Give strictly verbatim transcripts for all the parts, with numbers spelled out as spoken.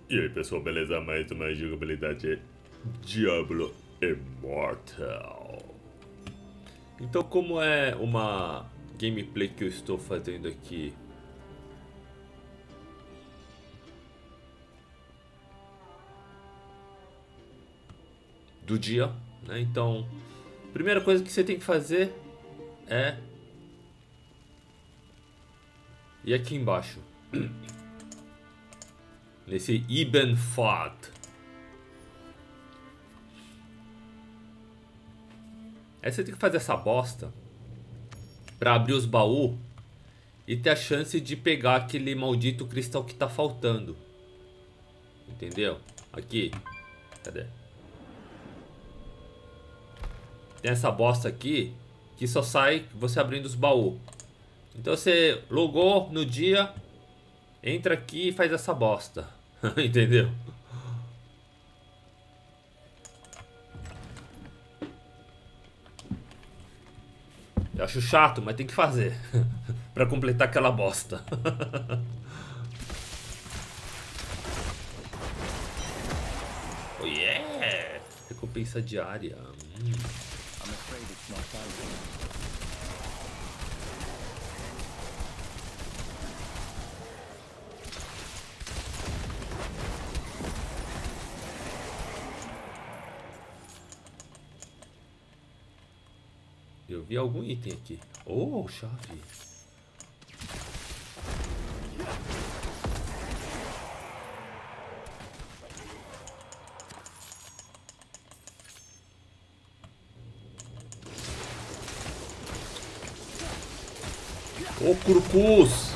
E aí pessoal, beleza? Mais uma jogabilidade Diablo Immortal. Então, como é uma gameplay que eu estou fazendo aqui do dia, né? Então, primeira coisa que você tem que fazer é ir aqui embaixo nesse Ibn Fad. Aí você tem que fazer essa bosta pra abrir os baús e ter a chance de pegar aquele maldito cristal que tá faltando. Entendeu? Aqui. Cadê? Tem essa bosta aqui que só sai você abrindo os baús. Então você logou no dia, entra aqui e faz essa bosta. Entendeu? Eu acho chato, mas tem que fazer. Pra completar aquela bosta. Oh yeah! Recompensa diária. Hum. Eu vi algum item aqui. Oh, chave. Ô, Curcus!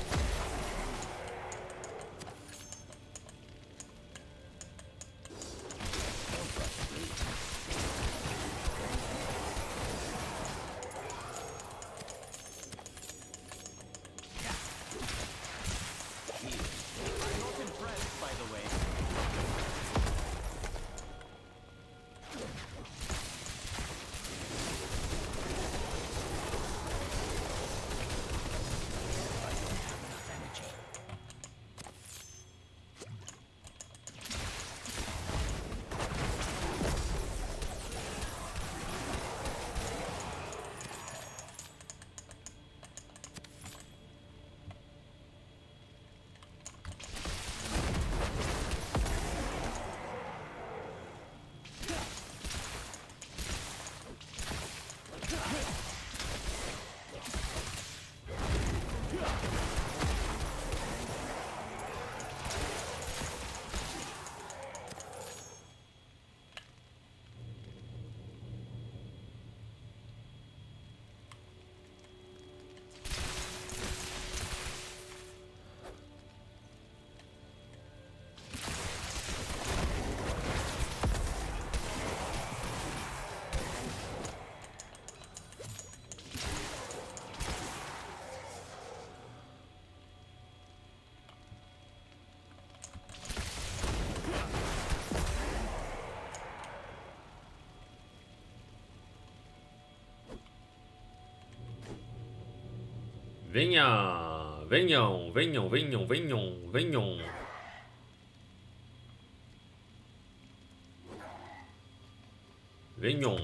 Venha! Venham, venham, venham, venham, venham. Venham.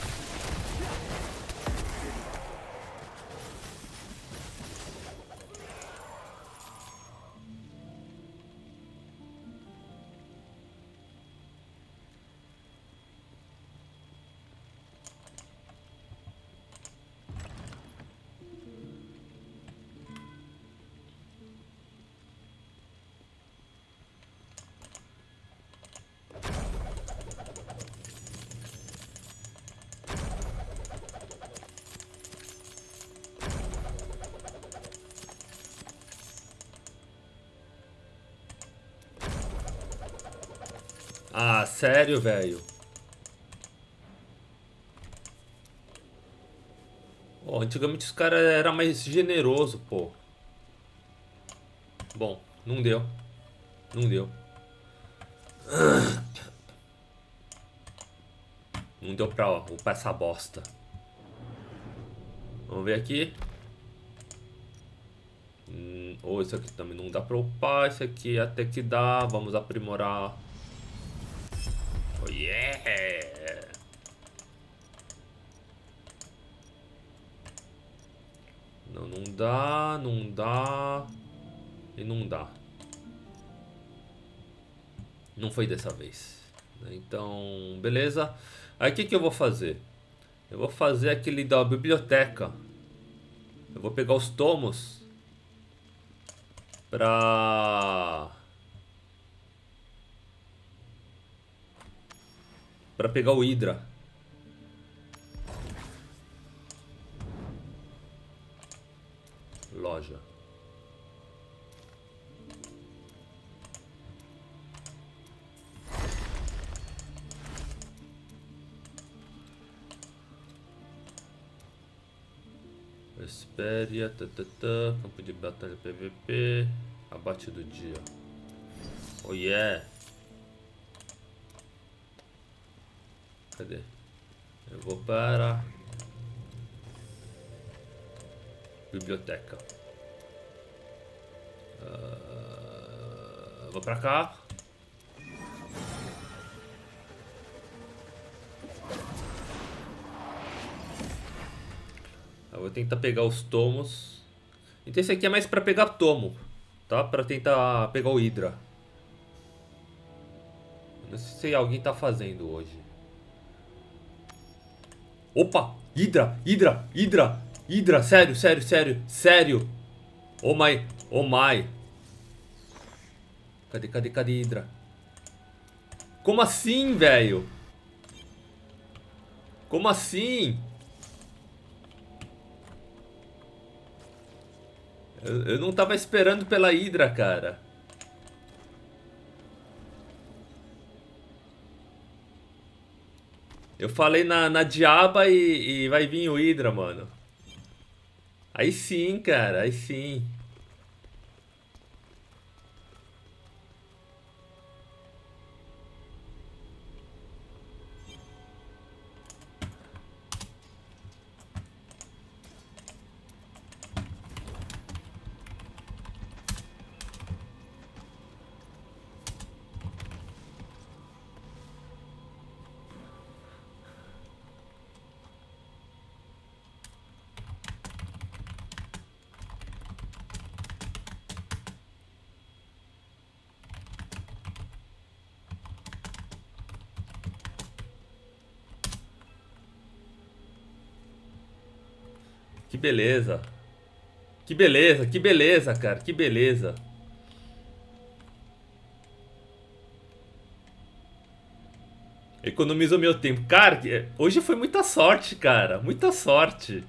Ah, sério, velho? Oh, antigamente os caras eram mais generosos, pô. Bom, não deu. Não deu. Não deu pra upar essa bosta. Vamos ver aqui. Hum, Ou oh, isso aqui também não dá pra upar. Esse aqui até que dá. Vamos aprimorar. Oh yeah! Não, não dá, não dá. E não dá. Não foi dessa vez. Então, beleza. Aí o que, que eu vou fazer? Eu vou fazer aquele da biblioteca. Eu vou pegar os tomos. Pra... Pra pegar o Hydra. Loja. Espéria, tatatá, campo de batalha P V P, abate do dia. Oh yeah! Cadê? Eu vou para biblioteca. Uh, vou para cá. Eu vou tentar pegar os tomos. Então esse aqui é mais pra pegar tomo, tá? Pra tentar pegar o Hydra. Não sei se alguém tá fazendo hoje. Opa! Hydra! Hydra! Hydra! Hydra! Sério, sério, sério, sério! Oh my! Oh my! Cadê, cadê, cadê Hydra? Como assim, velho? Como assim? Eu, eu não tava esperando pela Hydra, cara. Eu falei na, na diaba e, e vai vir o Hydra, mano. Aí sim, cara, aí sim. Que beleza. Que beleza, que beleza, cara. Que beleza. Economizou meu tempo. Cara, hoje foi muita sorte, cara. Muita sorte.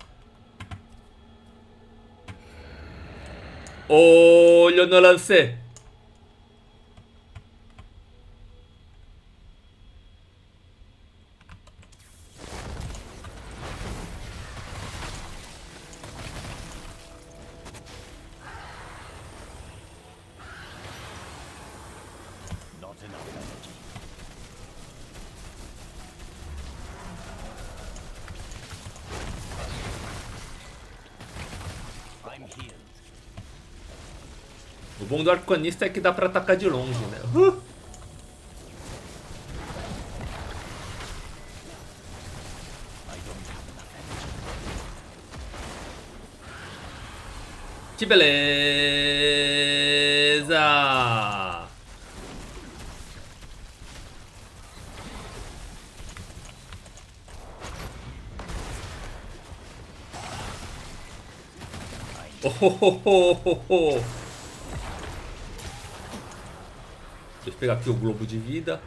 Olho no lance. O bom do arcanista é que dá pra atacar de longe, né? Uh! Que beleza! Oh, oh, oh, oh, oh, oh. Deixa eu pegar aqui o globo de vida.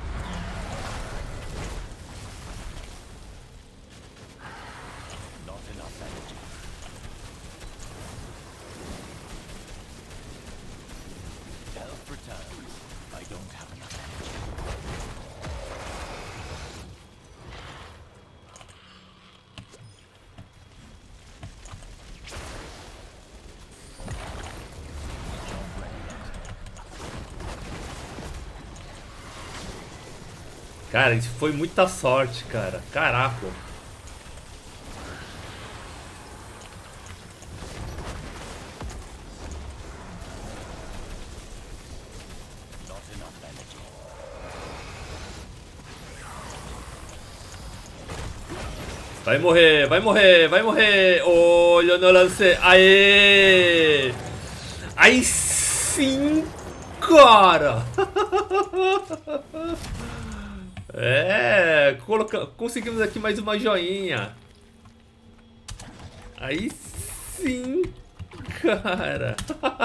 Cara, isso foi muita sorte, cara. Caraca. Vai morrer, vai morrer, vai morrer. Olha no lance. Aê! Aí sim, cara. É, coloca... conseguimos aqui mais uma joinha. Aí sim, cara.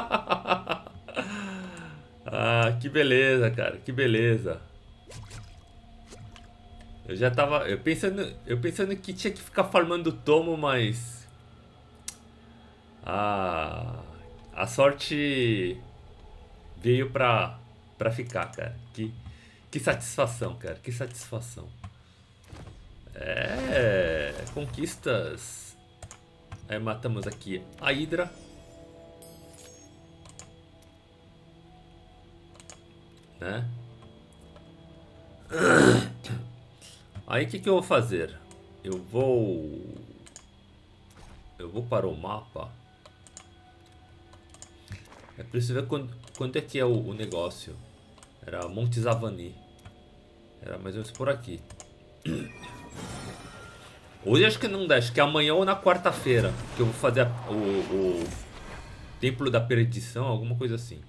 Ah, que beleza, cara, que beleza. Eu já tava, eu pensando, eu pensando que tinha que ficar farmando tomo, mas a a sorte veio pra para ficar, cara. Que que satisfação, cara, que satisfação. É, conquistas. Aí matamos aqui a Hydra. Né? Aí o que, que eu vou fazer? Eu vou... Eu vou para o mapa. É preciso ver quando, quando é que é o, o negócio. Era Monte Zavani. Era mais ou menos por aqui. Hoje acho que não dá. Acho que é amanhã ou na quarta-feira. Que eu vou fazer a, o, o Templo da Perdição. Alguma coisa assim.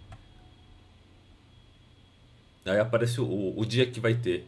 Aí aparece o, o dia que vai ter.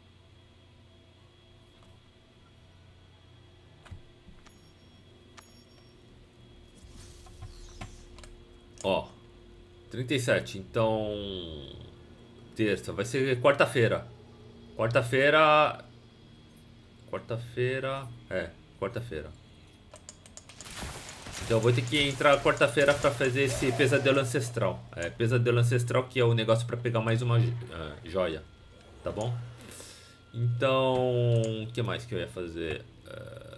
Ó, trinta e sete, então terça, vai ser quarta-feira. Quarta-feira. Quarta-feira. É, quarta-feira. Então eu vou ter que entrar quarta-feira pra fazer esse pesadelo ancestral. É, pesadelo ancestral que é o negócio pra pegar mais uma uh, joia. Tá bom? Então, o que mais que eu ia fazer? Uh...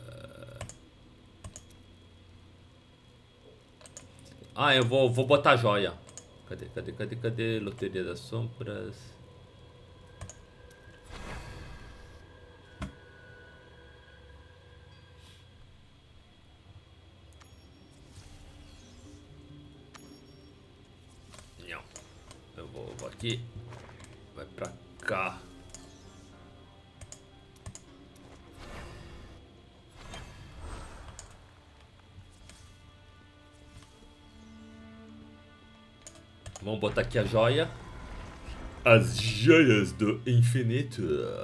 Ah, eu vou, vou botar joia. Cadê, cadê, cadê, cadê? Loteria das Sombras. Não. Eu vou, vou aqui. Vai pra cá. Vamos botar aqui a joia. As joias do infinito.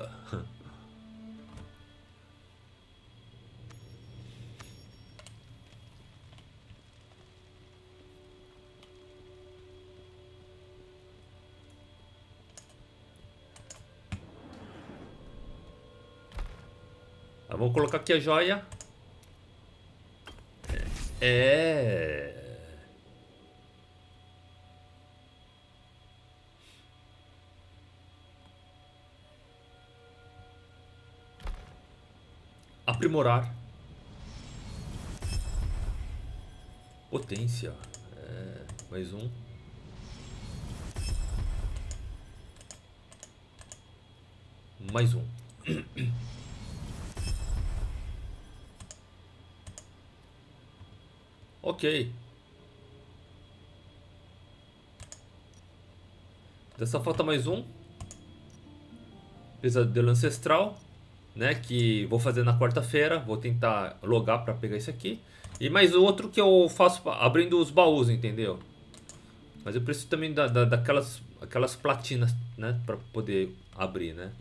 Ah, vamos colocar aqui a joia. É... Aprimorar. Potência. É, mais um. Mais um. Ok. Dessa falta mais um. Pesadelo ancestral. Né, que vou fazer na quarta-feira. Vou tentar logar para pegar isso aqui. E mais outro que eu faço abrindo os baús, entendeu? Mas eu preciso também da, da, daquelas aquelas platinas, né, para poder abrir, né?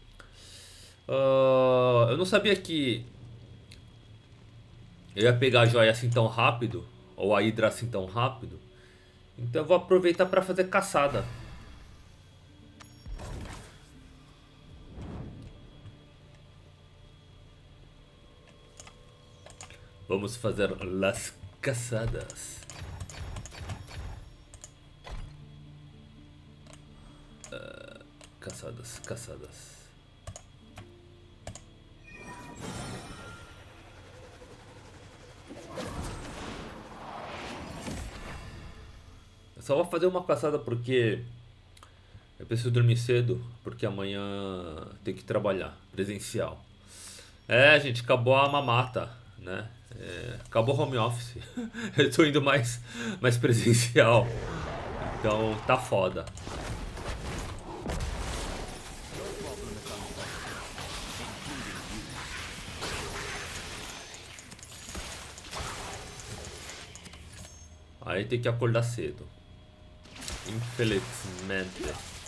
Uh, eu não sabia que eu ia pegar a joia assim tão rápido, ou a Hydra assim tão rápido. Então eu vou aproveitar para fazer caçada. Vamos fazer las caçadas. Uh, caçadas, caçadas. Eu só vou fazer uma caçada porque eu preciso dormir cedo, porque amanhã tem que trabalhar presencial. É, gente, acabou a mamata, né? É, acabou o home office. Eu tô indo mais, mais presencial. Então tá foda. Aí tem que acordar cedo. Infelizmente.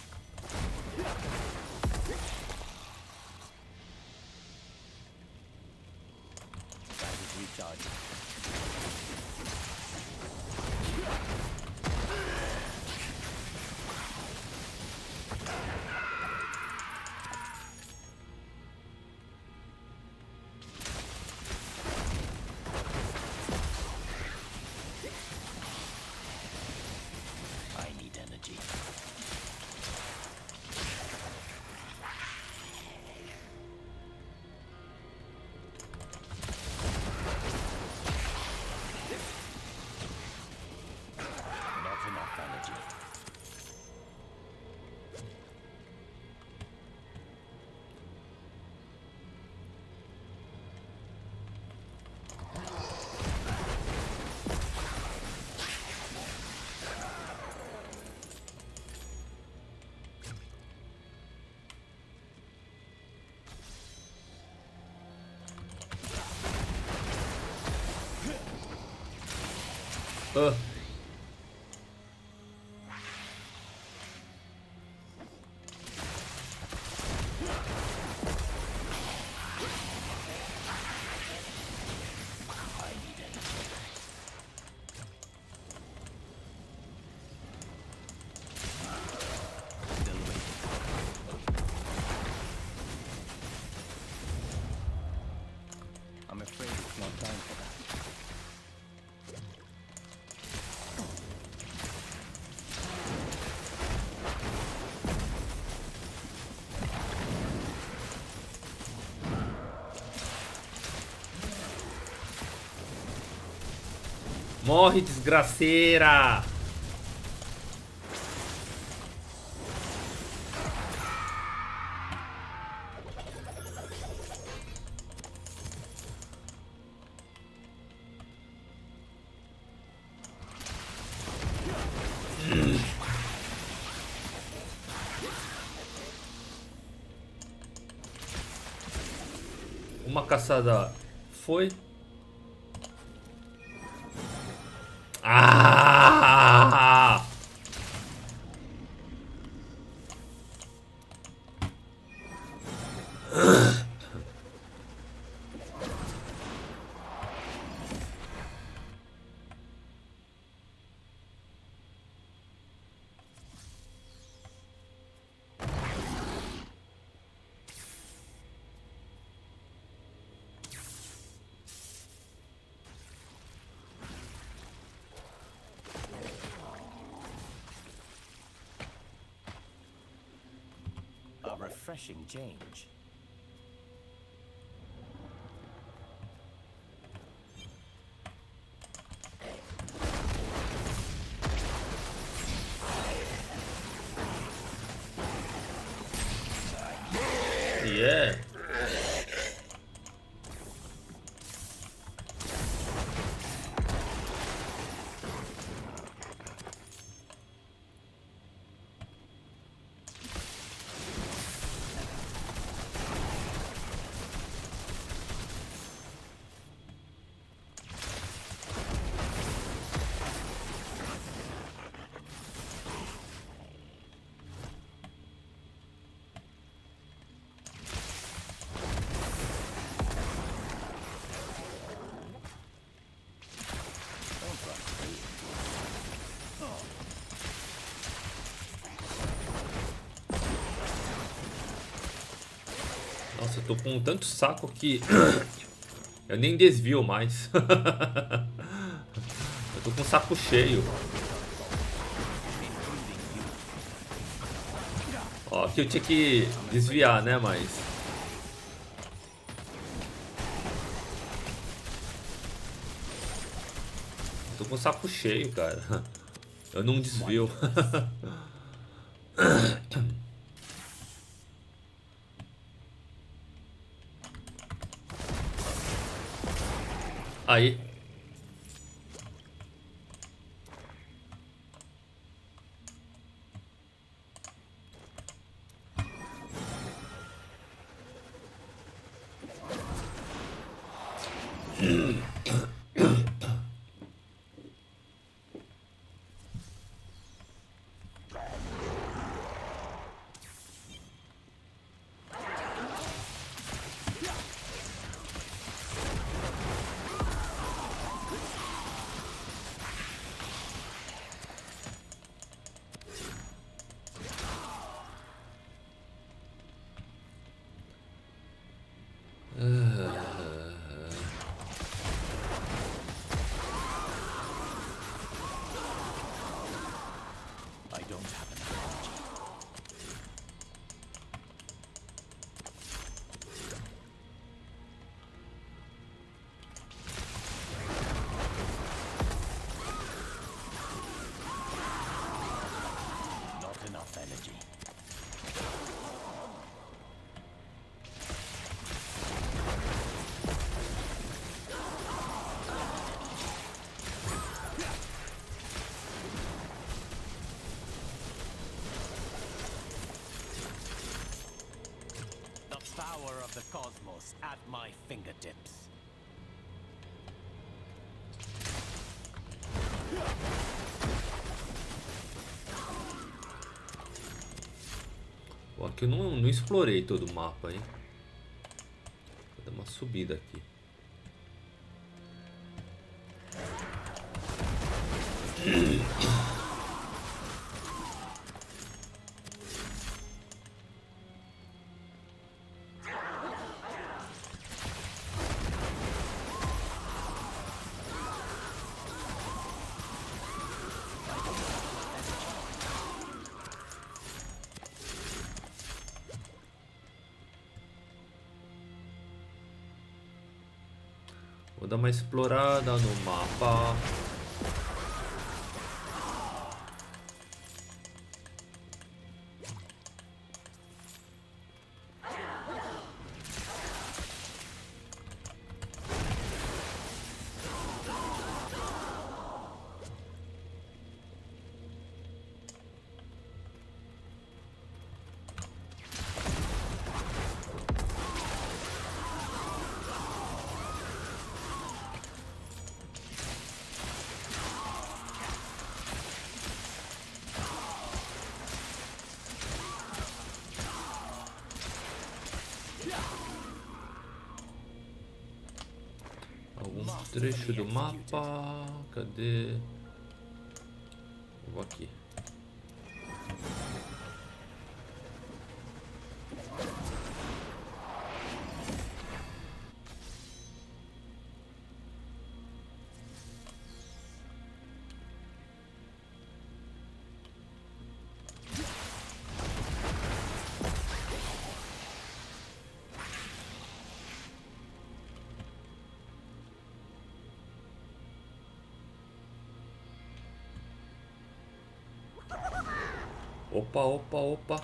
Ah. I'm afraid it's not time for that. Morre, desgraceira! Uma caçada foi. Ah! A refreshing change. Yeah. Nossa, eu tô com tanto saco que eu nem desvio mais. Eu tô com o saco cheio. Ó, aqui eu tinha que desviar, né, mas... Eu tô com o saco cheio, cara. Eu não desvio. Aí. have enough energy. Not enough energy. The power of the cosmos at my fingertips. Bom, aqui eu não, não explorei todo o mapa, hein? Vou dar uma subida aqui. Vou dar uma explorada no mapa. Algum trecho do mapa. Cadê? Vou aqui. Opa, opa, opa.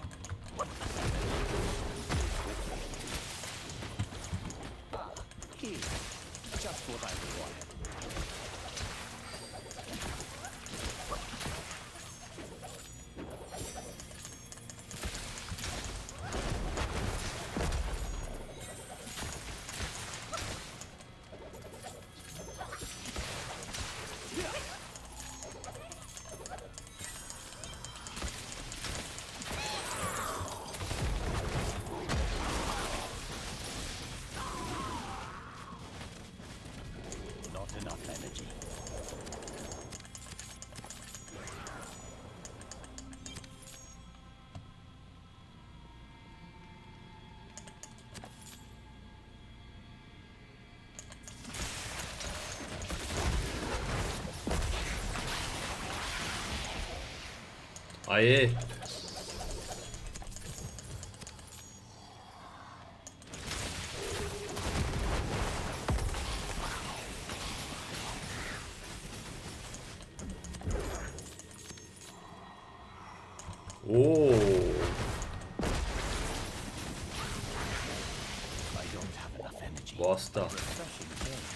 Here, just what I wanted. Not enough energy. Aê! Oh! I don't have enough energy. Bosta. Refreshing change.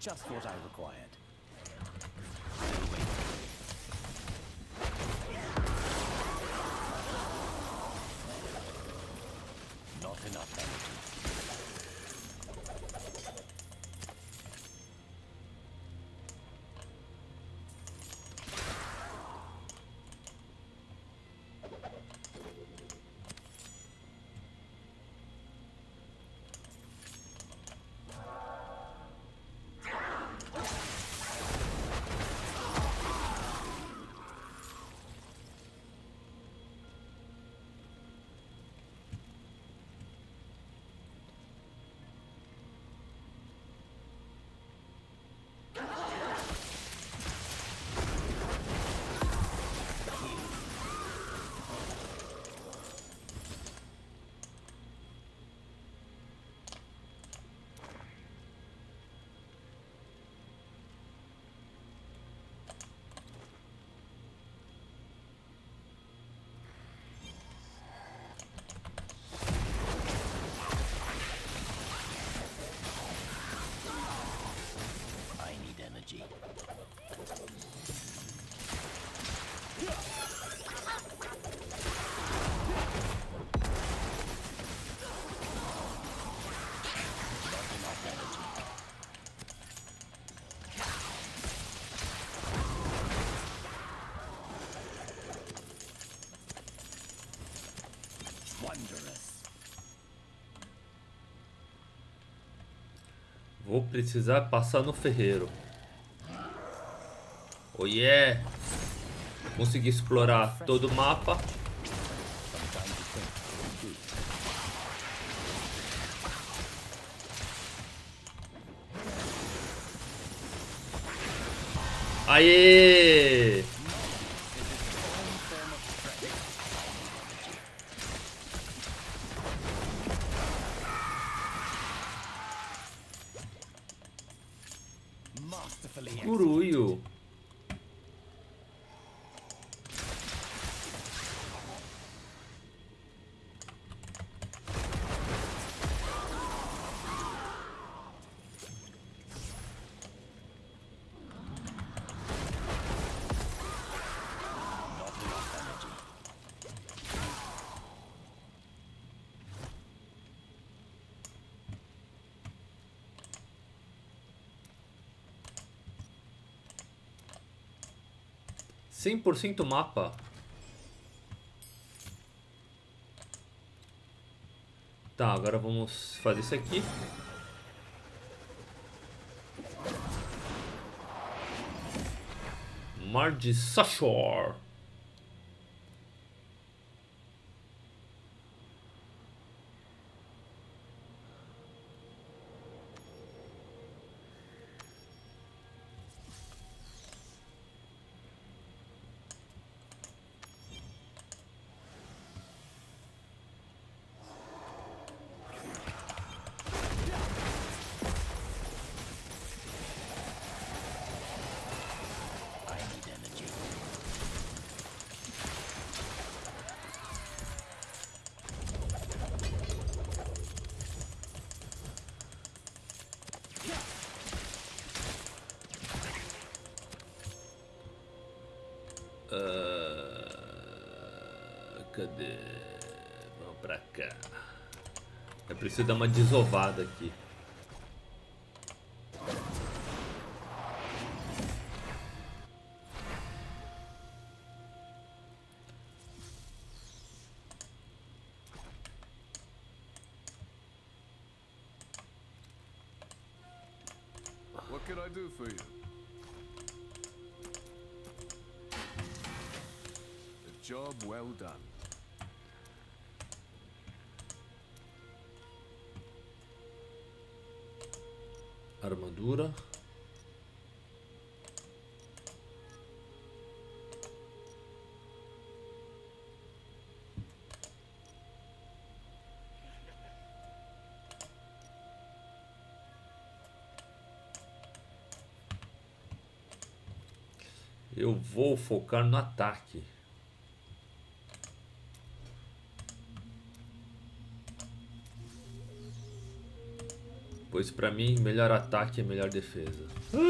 Just what I required. Not enough energy. Vou precisar passar no ferreiro. Oh yeah! Consegui explorar todo o mapa. Aê! Curuio. cem por cento mapa. Tá, agora vamos fazer isso aqui. Mar de Sashor. Uh, cadê? Vamos pra cá. Eu preciso dar uma desovada aqui. What can I do for you? Job well done. Armadura. Eu vou focar no ataque. Pois pra mim, melhor ataque é melhor defesa.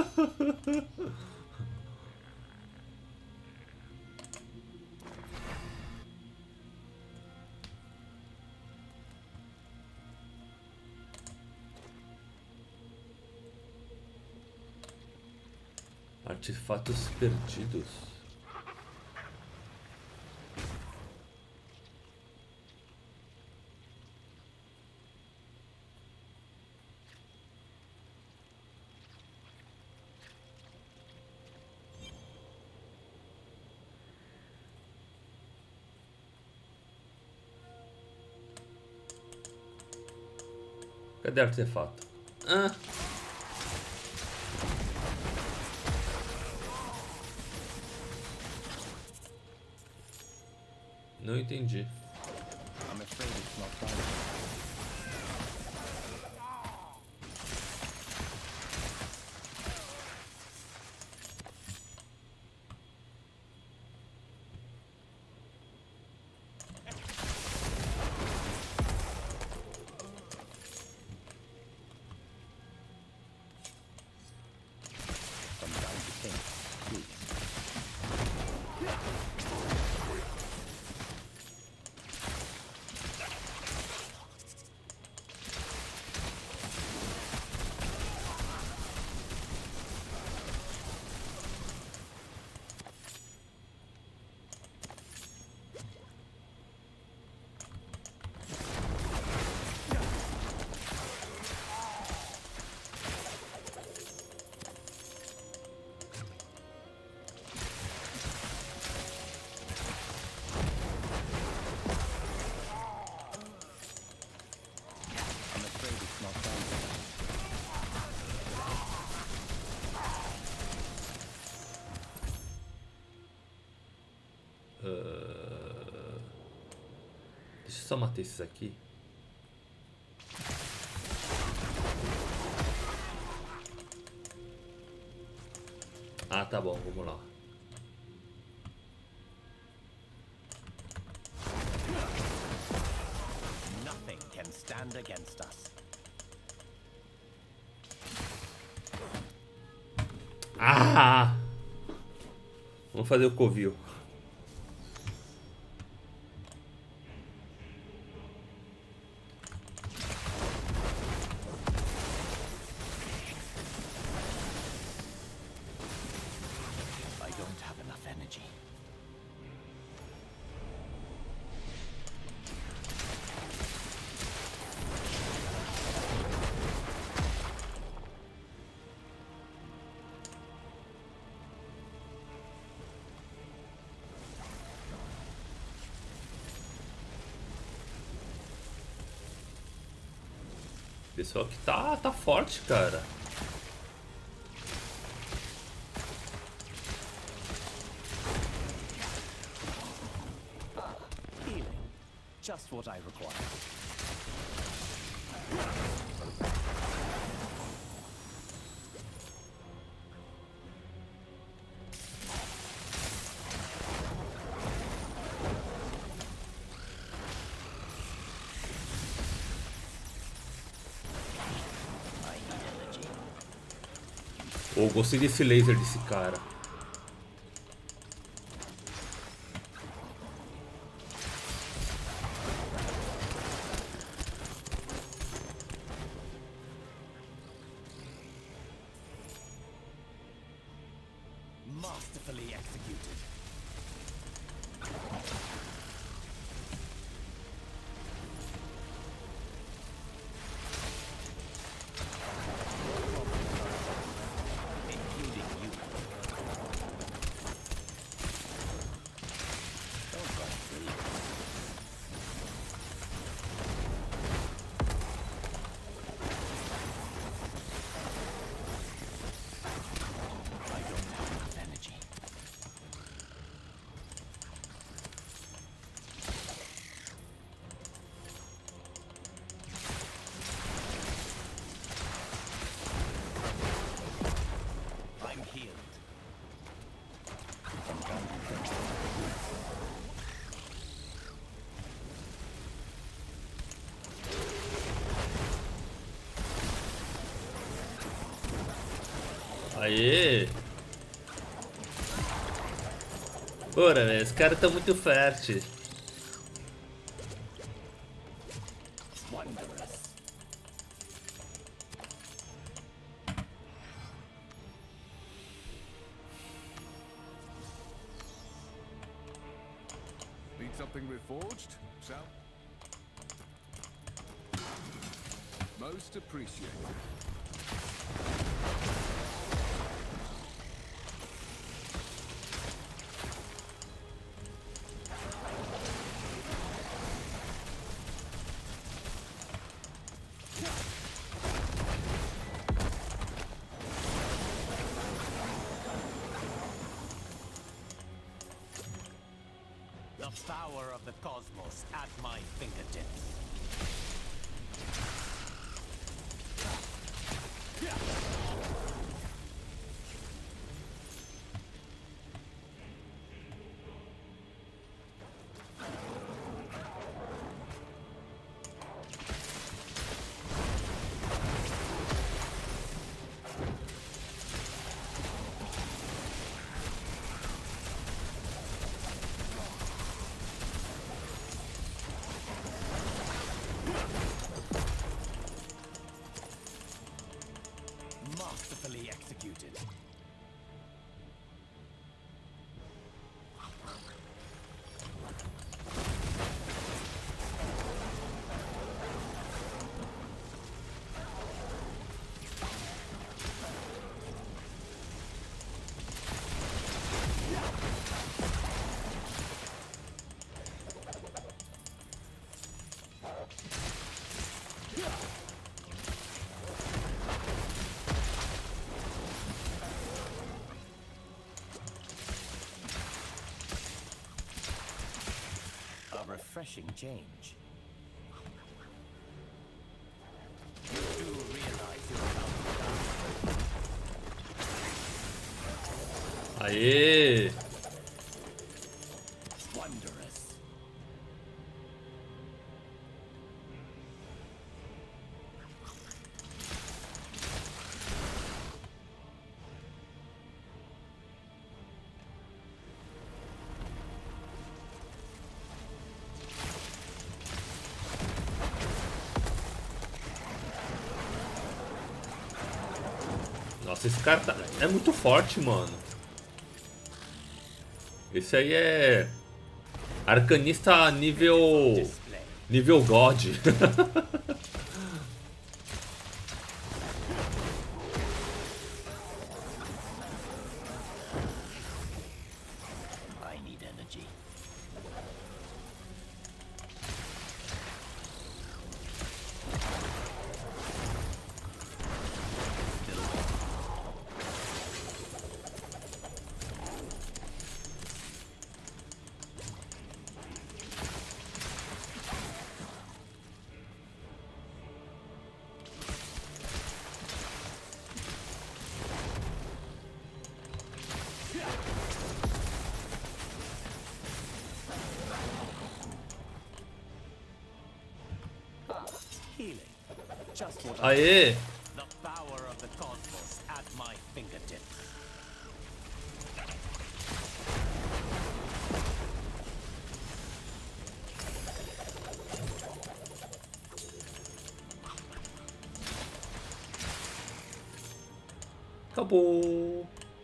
Artefatos perdidos. Cadê o artefato? Ah. Não entendi. I'm afraid it's not done. From down to ten. Please. I'm afraid it's not done. Uh... Deixa eu só matar esses aqui. Ah, tá bom, vamos lá. Nothing can stand against us. Ah! Vamos fazer o covil. I don't have enough energy. Pessoal que tá, tá forte, cara. Healing. Just what I require. I need energy. Ou gostei desse laser desse cara. Masterfully executed. Including you. Aê! Ora, velho, esse cara tá muito fértil. Need something reforged? Shall? Most appreciated. The power of the cosmos at my fingertips. Masterfully executed. A refreshing change. You do realize you're about to die. Aê! Wondrous. Nossa, esse cara tá... é muito forte, mano. Esse aí é... Arcanista nível... Display. Nível God. I need energy. Healing. Just what I Aê! The power of the cosmos at my fingertips. Acabou.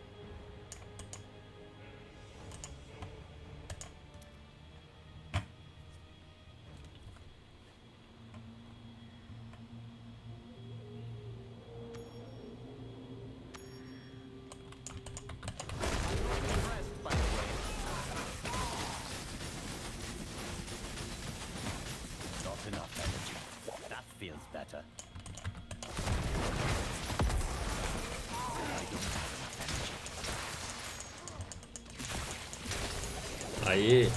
Impressed by the way. Not enough energy. That feels better. Aê!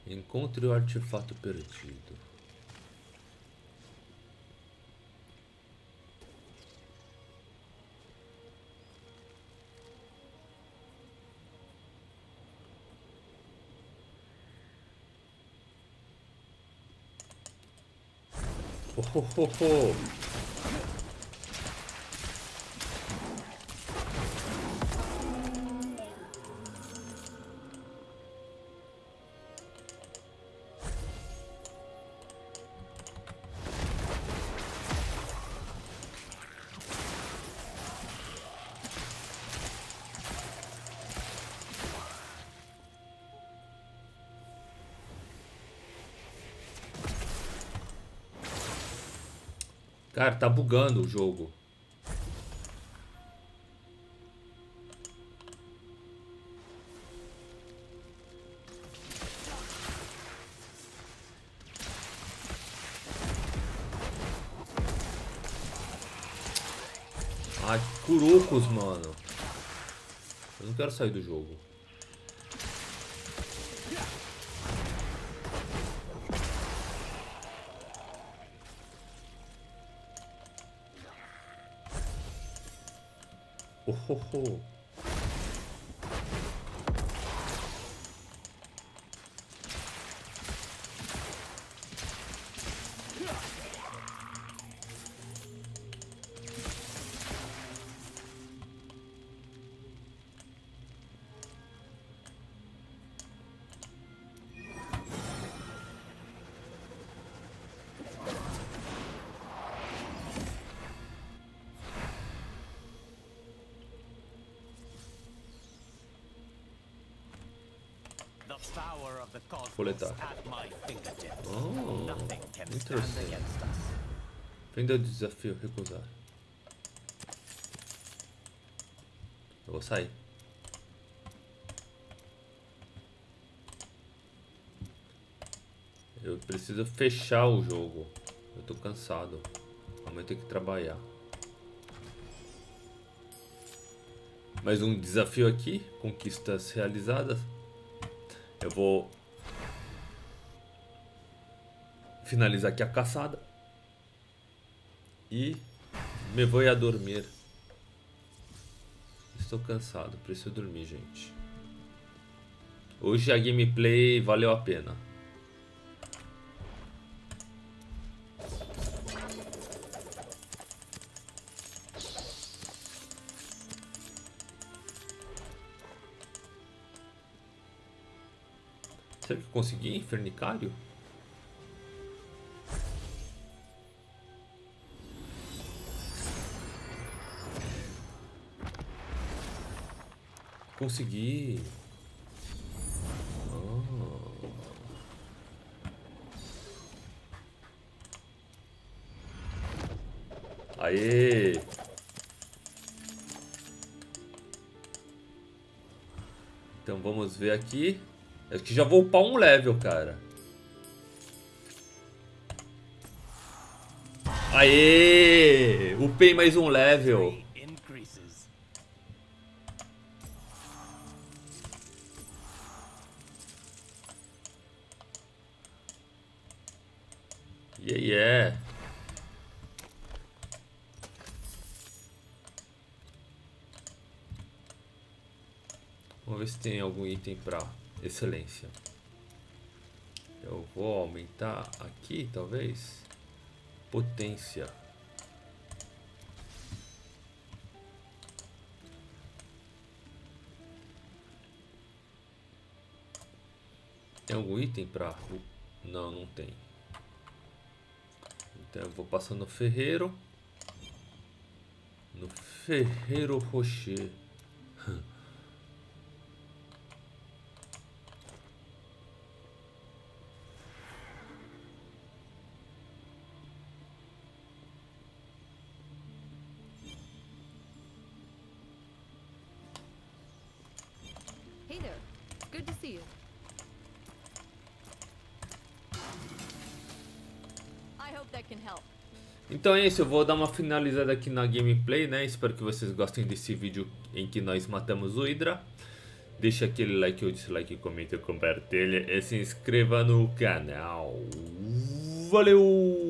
Encontre o artefato perdido. Oh, oh, oh, oh. Cara, tá bugando o jogo. Ai, curucos, mano. Eu não quero sair do jogo. Oh, oh, oh. The power of the cosmos Coletar. at my fingertips. Oh, Nothing can stand interesting. against us. Fim do desafio, recusar. Eu vou sair. Eu preciso fechar o jogo. Eu tô cansado. Amanhã eu tenho que trabalhar. Mais um desafio aqui. Conquistas realizadas. Eu vou finalizar aqui a caçada. E me vou a dormir. Estou cansado, preciso dormir, gente. Hoje a gameplay valeu a pena. Será que eu consegui, Infernicário? Consegui. Oh. Aê! Então vamos ver aqui. Acho que já vou upar um level, cara. Aê! Upei mais um level. Increases. Yeah, yeah. Vamos ver se tem algum item pra excelência. Eu vou aumentar aqui, talvez. Potência. Tem algum item pra... Não, não tem. Então eu vou passar no ferreiro. No Ferreiro Rocher. Hey there. Good to see you. I hope that can help. Então é isso, eu vou dar uma finalizada aqui na gameplay, né? Espero que vocês gostem desse vídeo em que nós matamos o Hydra. deixa aquele like ou dislike, comenta, compartilha e se inscreva no canal. Valeu!